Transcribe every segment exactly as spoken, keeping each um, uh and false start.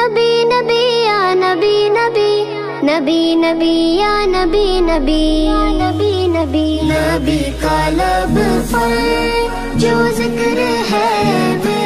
نبی نبی یا نبی نبی نبی نبی یا نبی نبی نبی نبی نبی کا لب پر جو ذکر ہے بے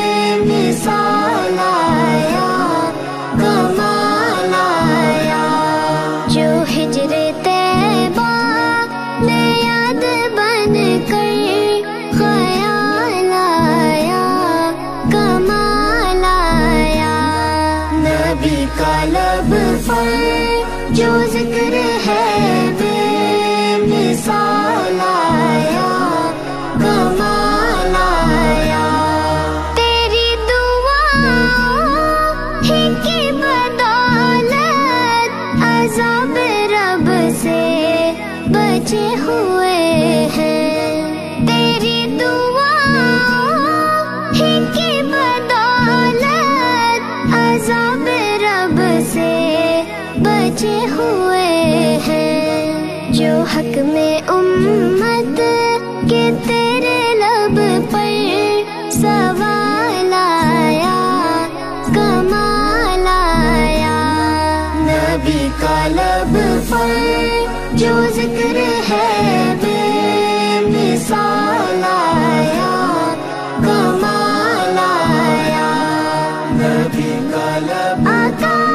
مثال آیا کمال آیا جو ہجر طیبہ میں یاد بن کر خیال آیا کمال آیا نبی کا لب پر جو ذکر ہے بے مثال آیا کمال آیا تیری دعا ہی کی بدولت عذاب رب سے بچے ہوئے ہیں تیری دعا ہی کی بدولت عذاب رب سے بچے ہوئے ہیں جو حق میں امت کے تیرے لب پر سوال آیا کمال آیا نبی کا لب پر جو ذکر ہے بے مثال آیا کمال آیا نبی کا لب آقا